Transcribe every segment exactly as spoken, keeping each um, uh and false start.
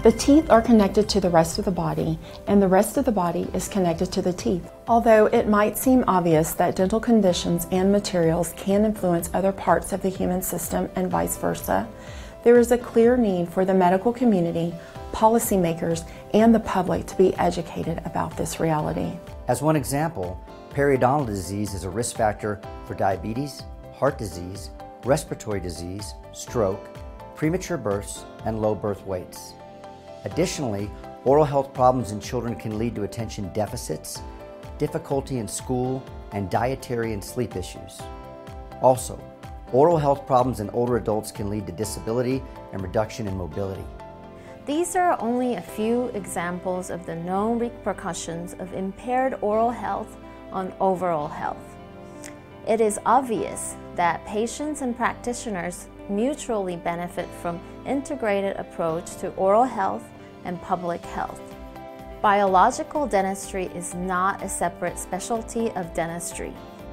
The teeth are connected to the rest of the body, and the rest of the body is connected to the teeth. Although it might seem obvious that dental conditions and materials can influence other parts of the human system and vice versa, there is a clear need for the medical community, policymakers, and the public to be educated about this reality. As one example, periodontal disease is a risk factor for diabetes, heart disease, respiratory disease, stroke, premature births, and low birth weights. Additionally, oral health problems in children can lead to attention deficits, difficulty in school, and dietary and sleep issues. Also, oral health problems in older adults can lead to disability and reduction in mobility. These are only a few examples of the known repercussions of impaired oral health on overall health. It is obvious that patients and practitioners mutually benefit from integrated approach to oral health and public health. Biological dentistry is not a separate specialty of dentistry,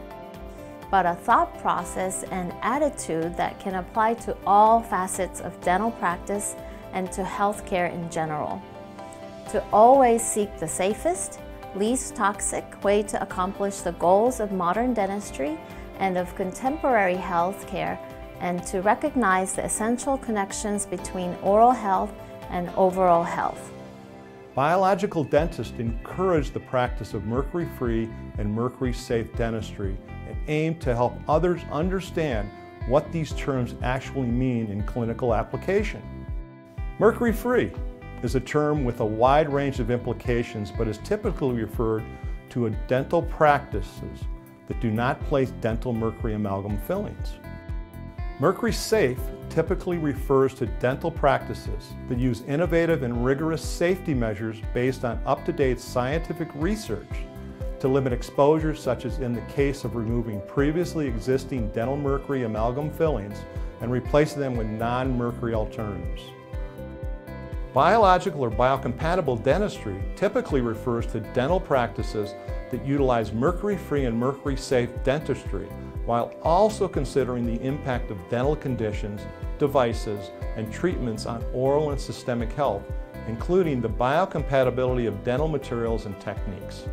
but a thought process and attitude that can apply to all facets of dental practice and to healthcare in general. To always seek the safest, least toxic way to accomplish the goals of modern dentistry and of contemporary healthcare, and to recognize the essential connections between oral health and overall health. Biological dentists encourage the practice of mercury-free and mercury-safe dentistry and aim to help others understand what these terms actually mean in clinical application. Mercury-free is a term with a wide range of implications, but is typically referred to a dental practices that do not place dental mercury amalgam fillings. Mercury-safe typically refers to dental practices that use innovative and rigorous safety measures based on up-to-date scientific research to limit exposures, such as in the case of removing previously existing dental mercury amalgam fillings and replacing them with non-mercury alternatives. Biological or biocompatible dentistry typically refers to dental practices that utilize mercury-free and mercury-safe dentistry, while also considering the impact of dental conditions, devices, and treatments on oral and systemic health, including the biocompatibility of dental materials and techniques.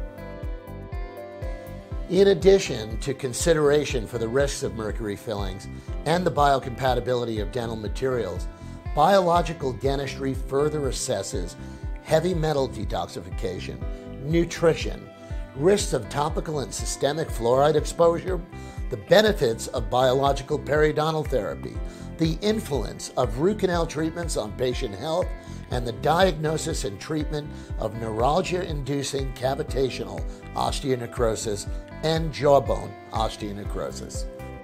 In addition to consideration for the risks of mercury fillings and the biocompatibility of dental materials, biological dentistry further assesses heavy metal detoxification, nutrition, risks of topical and systemic fluoride exposure, the benefits of biological periodontal therapy, the influence of root canal treatments on patient health, and the diagnosis and treatment of neuralgia-inducing cavitational osteonecrosis and jawbone osteonecrosis.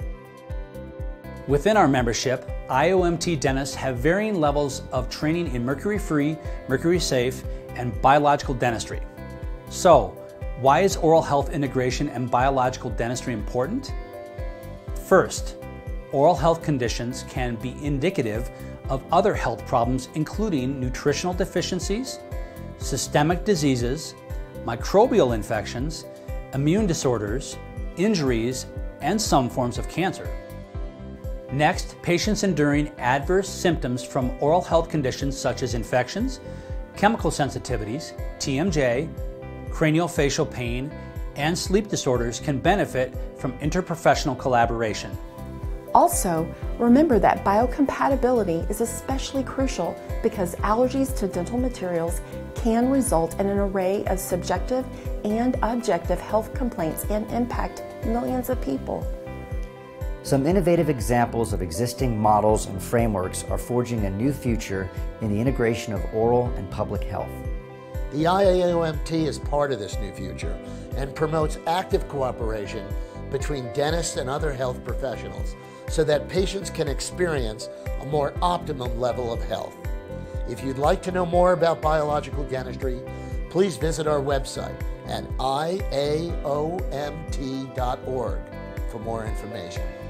Within our membership, I A O M T dentists have varying levels of training in mercury-free, mercury-safe, and biological dentistry. So, why is oral health integration and biological dentistry important? First, oral health conditions can be indicative of other health problems, including nutritional deficiencies, systemic diseases, microbial infections, immune disorders, injuries, and some forms of cancer. Next, patients enduring adverse symptoms from oral health conditions such as infections, chemical sensitivities, T M J, craniofacial pain, and sleep disorders can benefit from interprofessional collaboration. Also, remember that biocompatibility is especially crucial because allergies to dental materials can result in an array of subjective and objective health complaints and impact millions of people. Some innovative examples of existing models and frameworks are forging a new future in the integration of oral and public health. The I A O M T is part of this new future and promotes active cooperation between dentists and other health professionals so that patients can experience a more optimum level of health. If you'd like to know more about biological dentistry, please visit our website at I A O M T dot org for more information.